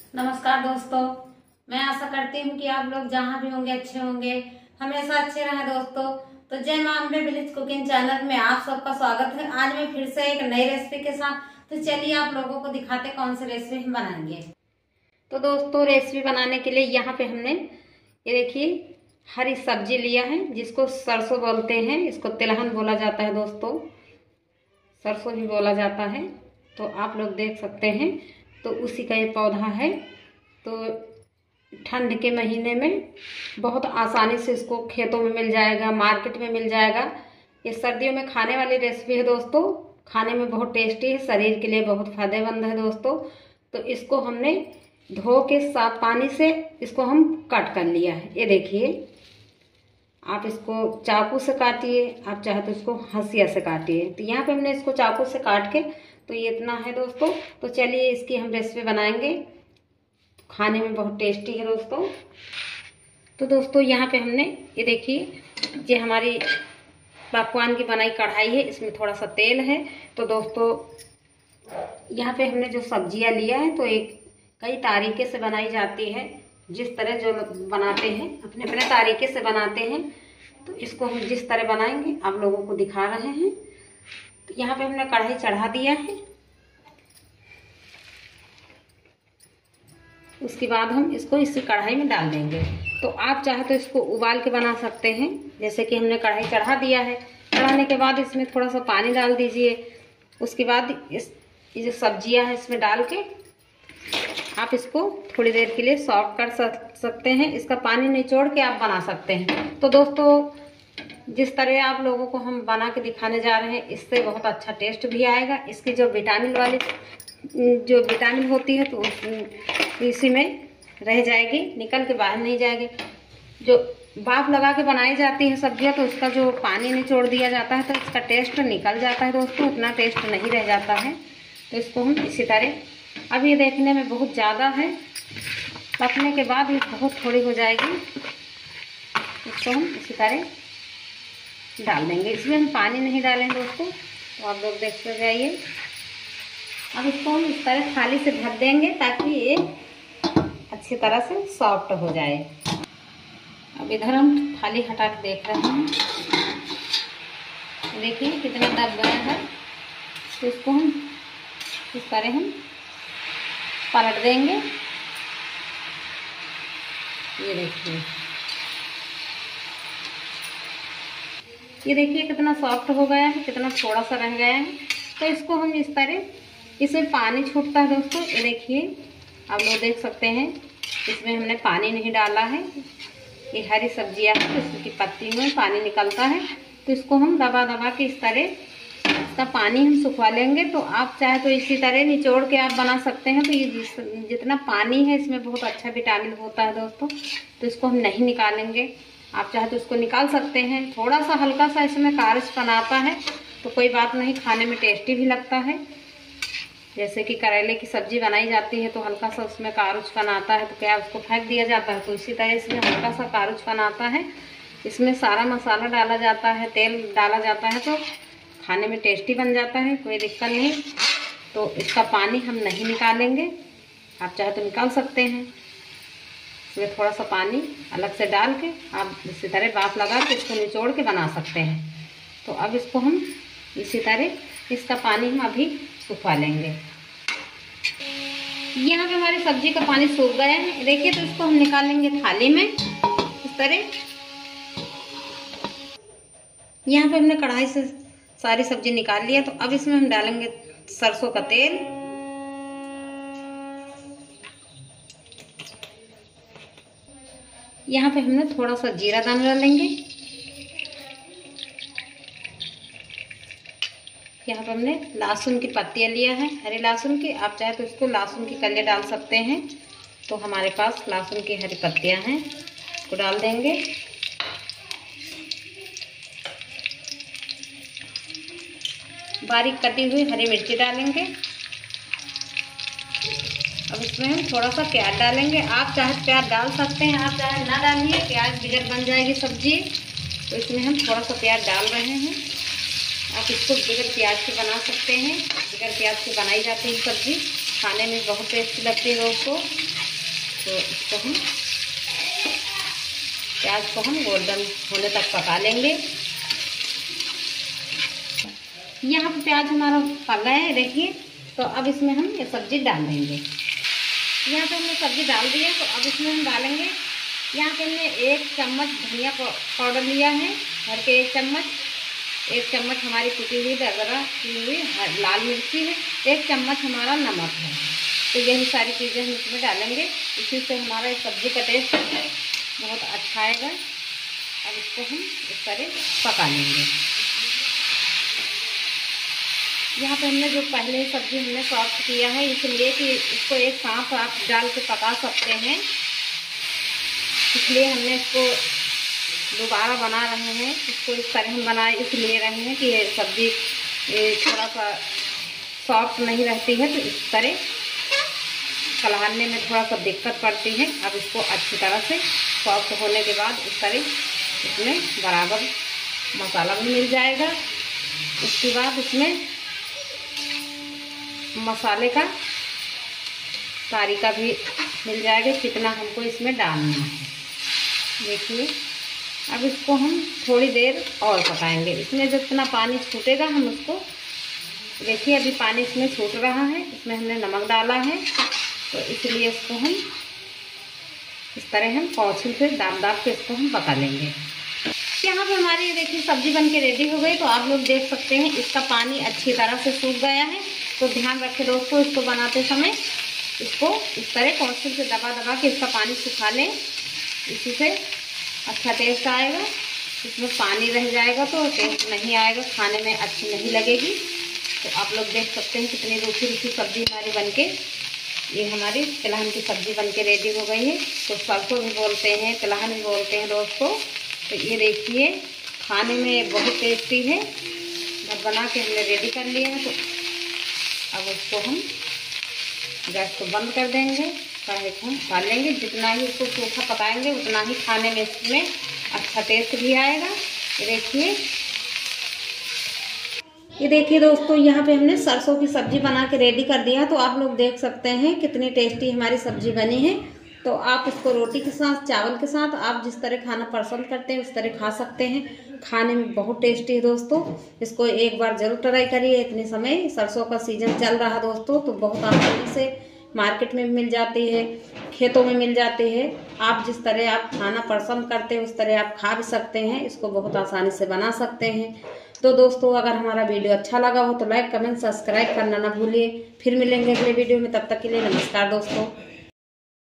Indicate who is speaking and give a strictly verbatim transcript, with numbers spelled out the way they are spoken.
Speaker 1: नमस्कार दोस्तों, मैं आशा करती हूँ कि आप लोग जहाँ भी होंगे अच्छे होंगे, हमेशा अच्छे रहें दोस्तों। तो जय मां अम्बे विलेज कुकिंग चैनल में आप सबका स्वागत है। आज मैं फिर से एक नई रेसिपी के साथ, तो चलिए आप लोगों को दिखाते कौन सी रेसिपी हम बनाएंगे। तो दोस्तों रेसिपी बनाने के लिए यहाँ पे हमने ये देखिए हरी सब्जी लिया है, जिसको सरसों बोलते हैं, इसको तिलहन बोला जाता है दोस्तों, सरसों भी बोला जाता है। तो आप लोग देख सकते हैं, तो उसी का ये पौधा है। तो ठंड के महीने में बहुत आसानी से इसको खेतों में मिल जाएगा, मार्केट में मिल जाएगा। ये सर्दियों में खाने वाली रेसिपी है दोस्तों, खाने में बहुत टेस्टी है, शरीर के लिए बहुत फायदेमंद है दोस्तों। तो इसको हमने धो के साफ पानी से इसको हम कट कर लिया है। ये देखिए, आप इसको चाकू से काटिए, आप चाहे तो इसको हंसिया से काटिए। तो यहाँ पे हमने इसको चाकू से काट के, तो ये इतना है दोस्तों। तो चलिए इसकी हम रेसिपी बनाएंगे, खाने में बहुत टेस्टी है दोस्तों। तो दोस्तों यहाँ पे हमने ये देखिए, ये हमारी पकवान की बनाई कढ़ाई है, इसमें थोड़ा सा तेल है। तो दोस्तों यहाँ पे हमने जो सब्जियाँ लिया है, तो एक कई तरीके से बनाई जाती है, जिस तरह जो बनाते हैं अपने अपने तरीके से बनाते हैं। तो इसको हम जिस तरह बनाएंगे आप लोगों को दिखा रहे हैं। तो यहाँ पे हमने कढ़ाई चढ़ा दिया है। उसके बाद हम इसको इसी कढ़ाई में डाल देंगे। तो आप चाहे तो इसको उबाल के बना सकते हैं, जैसे कि हमने कढ़ाई चढ़ा दिया है। चढ़ाने के बाद इसमें थोड़ा सा पानी डाल दीजिए। उसके बाद इस ये जो सब्जियां हैं इसमें डाल के आप इसको थोड़ी देर के लिए सॉफ्ट कर सकते हैं। इसका पानी निचोड़ के आप बना सकते हैं। तो दोस्तों जिस तरह आप लोगों को हम बना के दिखाने जा रहे हैं, इससे बहुत अच्छा टेस्ट भी आएगा। इसकी जो विटामिन वाली जो विटामिन होती है, तो उस इसी में रह जाएगी, निकल के बाहर नहीं जाएगी। जो भाप लगा के बनाई जाती है सब्जियां, तो उसका जो पानी निचोड़ दिया जाता है, तो इसका टेस्ट निकल जाता है दोस्तों, उतना टेस्ट नहीं रह जाता है। तो इसको हम इसी तरह, अब ये देखने में बहुत ज़्यादा है, पकने के बाद ये बहुत थोड़ी हो जाएगी। इसको हम इसी तरह डाल देंगे। इसमें हम पानी नहीं डालेंगे दोस्तों, तो आप लोग देखते जाइए। अब इसको हम इस तरह थाली से ढक देंगे, ताकि ये अच्छी तरह से सॉफ्ट हो जाए। अब इधर हम थाली हटा के देख रहे हैं, देखिए कितना दब गया है। तो इसको हम इस तरह हम पलट देंगे। ये देखिए, ये देखिए कितना सॉफ्ट हो गया है, कितना थोड़ा सा रह गया है। तो इसको हम इस तरह, इसमें पानी छूटता है दोस्तों, ये देखिए आप लोग देख सकते हैं, इसमें हमने पानी नहीं डाला है। ये हरी सब्जियां हैं, तो इसकी पत्ती में पानी निकलता है। तो इसको हम दबा दबा के इस तरह इसका पानी हम सुखवा लेंगे। तो आप चाहे तो इसी तरह निचोड़ के आप बना सकते हैं। तो ये जिस जितना पानी है, इसमें बहुत अच्छा विटामिन होता है दोस्तों। तो इसको हम नहीं निकालेंगे, आप चाहे तो इसको निकाल सकते हैं। थोड़ा सा हल्का सा इसमें कारछपन आता है, तो कोई बात नहीं, खाने में टेस्टी भी लगता है। जैसे कि करेले की सब्जी बनाई जाती है, तो हल्का सा उसमें कारछपन आता है, तो क्या उसको फेंक दिया जाता है। तो इसी तरह इसमें हल्का सा कारछपन आता है। इसमें सारा मसाला डाला जाता है, तेल डाला जाता है, तो खाने में टेस्टी बन जाता है, कोई दिक्कत नहीं। तो इसका पानी हम नहीं निकालेंगे, आप चाहे तो निकाल सकते हैं। इसमें थोड़ा सा पानी अलग से डाल के आप इसी तरह भाप लगा के इसको निचोड़ के बना सकते हैं। तो अब इसको हम इसी तरह, इसका पानी हम अभी सुखवा लेंगे। यहाँ पे हमारी सब्जी का पानी सूख गया है, देखिए। तो इसको हम निकालेंगे थाली में इस तरह। यहाँ पे हमने कढ़ाई से सारी सब्जी निकाल लिया। तो अब इसमें हम डालेंगे सरसों का तेल। यहाँ पे हमने थोड़ा सा जीरा दाना डालेंगे। यहाँ पे हमने लहसुन की पत्तियाँ लिया है, हरे लहसुन की, आप चाहे तो इसको लहसुन की कलियाँ डाल सकते हैं। तो हमारे पास लहसुन की हरी पत्तियाँ हैं, इसको डाल देंगे। बारीक कटी हुई हरी मिर्ची डालेंगे। अब इसमें हम थोड़ा सा प्याज डालेंगे, आप चाहे प्याज डाल सकते हैं, आप चाहे ना डालिए, प्याज बिगड़ बन जाएगी सब्जी। तो इसमें हम थोड़ा सा प्याज डाल रहे हैं। आप इसको बगैर प्याज के बना सकते हैं, बगैर प्याज के बनाई जाती है सब्ज़ी, खाने में बहुत टेस्टी लगती है दोस्तों। तो इसको हम प्याज को हम गोल्डन होने तक पका लेंगे। यहाँ पे प्याज हमारा पक गया है देखिए। तो अब इसमें हम ये सब्जी डाल देंगे। यहाँ पे हमने सब्जी डाल दी है, तो अब इसमें हम डालेंगे, यहाँ पे हमने एक चम्मच धनिया पाउडर लिया है, भर के एक चम्मच, एक चम्मच हमारी कुटी हुई दरदरा की हुई लाल मिर्ची है, एक चम्मच हमारा नमक है। तो यही सारी चीज़ें हम इसमें डालेंगे, इसी से हमारा इस सब्जी का टेस्ट बहुत अच्छा आएगा। अब इसको हम इस तरह पका लेंगे। यहाँ पे हमने जो पहले सब्जी हमने सॉफ्ट किया है, इसलिए कि इसको एक साथ आप डाल के पका सकते हैं, इसलिए हमने इसको दोबारा बना रहे हैं। इसको इस तरह हम बनाए इसलिए रहे हैं कि ये सब्जी थोड़ा सा सॉफ्ट नहीं रहती है, तो इस तरह कलहाने में थोड़ा सा दिक्कत पड़ती है। अब इसको अच्छी तरह से सॉफ्ट होने के बाद इस तरह इसमें बराबर मसाला भी मिल जाएगा। उसके बाद इसमें मसाले का तारीका भी मिल जाएगा, कितना हमको इसमें डालना है। देखिए अब इसको हम थोड़ी देर और पकाएंगे। इसमें जितना पानी छूटेगा हम उसको, देखिए अभी पानी इसमें छूट रहा है, इसमें हमने नमक डाला है, तो इसलिए इसको हम इस तरह हम कौछी से दाब दाब के इसको हम पका लेंगे। यहाँ पे हमारी देखिए सब्जी बन के रेडी हो गई। तो आप लोग देख सकते हैं इसका पानी अच्छी तरह से सूख गया है। तो ध्यान रखें दोस्तों, इसको बनाते समय इसको इस तरह कौछी से दबा दबा के इसका पानी सुखा लें, इसी से अच्छा टेस्ट आएगा। इसमें पानी रह जाएगा तो टेस्ट नहीं आएगा, खाने में अच्छी नहीं लगेगी। तो आप लोग देख सकते हैं कितनी रूखी रूखी सब्जी हमारी बनके, ये हमारी तिलहन की सब्जी बनके रेडी हो गई है। तो सरसों भी बोलते हैं, तिलहन भी बोलते हैं दोस्तों। तो ये देखिए खाने में बहुत टेस्टी है। बस बना के हमने रेडी कर लिया है। तो अब इसको हम गैस को बंद कर देंगे, कढ़ाई को हम डाल लेंगे। जितना ही इसको सूखा पकाएंगे उतना ही खाने में इसमें अच्छा टेस्ट भी आएगा। ये देखिए ये देखिए दोस्तों, यहाँ पे हमने सरसों की सब्जी बना के रेडी कर दिया। तो आप लोग देख सकते हैं कितनी टेस्टी हमारी सब्जी बनी है। तो आप इसको रोटी के साथ, चावल के साथ, आप जिस तरह खाना पसंद करते हैं उस तरह खा सकते हैं। खाने में बहुत टेस्टी है दोस्तों। इसको एक बार जरूर ट्राई करिए। इतने समय सरसों का सीजन चल रहा है दोस्तों, तो बहुत आसानी से मार्केट में भी मिल जाती है, खेतों में मिल जाती है। आप जिस तरह आप खाना पसंद करते हैं उस तरह आप खा भी सकते हैं। इसको बहुत आसानी से बना सकते हैं। तो दोस्तों अगर हमारा वीडियो अच्छा लगा हो तो लाइक, कमेंट, सब्सक्राइब करना ना भूलिए। फिर मिलेंगे अगले वीडियो में, तब तक के लिए नमस्कार दोस्तों।